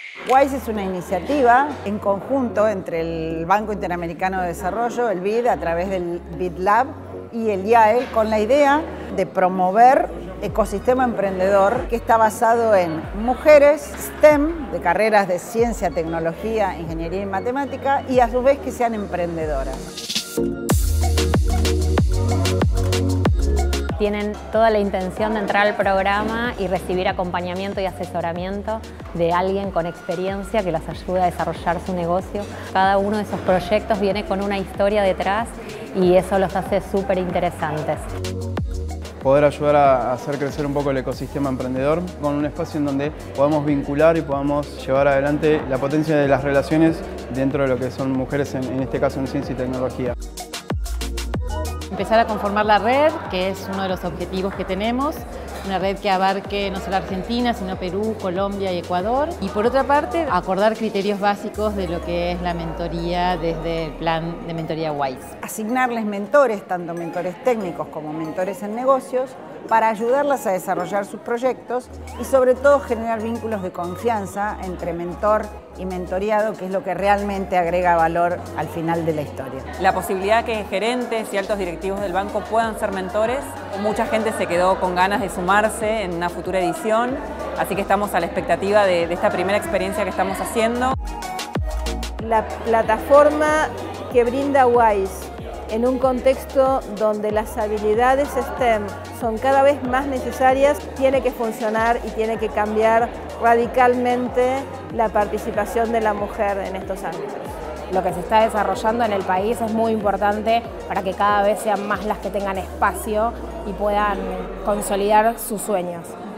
WISE es una iniciativa en conjunto entre el Banco Interamericano de Desarrollo, el BID, a través del BID Lab, y el IAE, con la idea de promover ecosistema emprendedor que está basado en mujeres STEM, de carreras de ciencia, tecnología, ingeniería y matemática, y a su vez que sean emprendedoras. Tienen toda la intención de entrar al programa y recibir acompañamiento y asesoramiento de alguien con experiencia que las ayude a desarrollar su negocio. Cada uno de esos proyectos viene con una historia detrás y eso los hace súper interesantes. Poder ayudar a hacer crecer un poco el ecosistema emprendedor con un espacio en donde podamos vincular y podamos llevar adelante la potencia de las relaciones dentro de lo que son mujeres, en este caso en ciencia y tecnología. Empezar a conformar la red, que es uno de los objetivos que tenemos, una red que abarque no solo Argentina, sino Perú, Colombia y Ecuador. Y por otra parte, acordar criterios básicos de lo que es la mentoría desde el plan de mentoría WISE. Asignarles mentores, tanto mentores técnicos como mentores en negocios, para ayudarlas a desarrollar sus proyectos y sobre todo generar vínculos de confianza entre mentor y mentoreado, que es lo que realmente agrega valor al final de la historia. La posibilidad que gerentes y altos directivos del banco puedan ser mentores. Mucha gente se quedó con ganas de sumarse en una futura edición, así que estamos a la expectativa de esta primera experiencia que estamos haciendo. La plataforma que brinda WISE en un contexto donde las habilidades STEM son cada vez más necesarias, tiene que funcionar y tiene que cambiar radicalmente la participación de la mujer en estos ámbitos. Lo que se está desarrollando en el país es muy importante para que cada vez sean más las que tengan espacio y puedan consolidar sus sueños.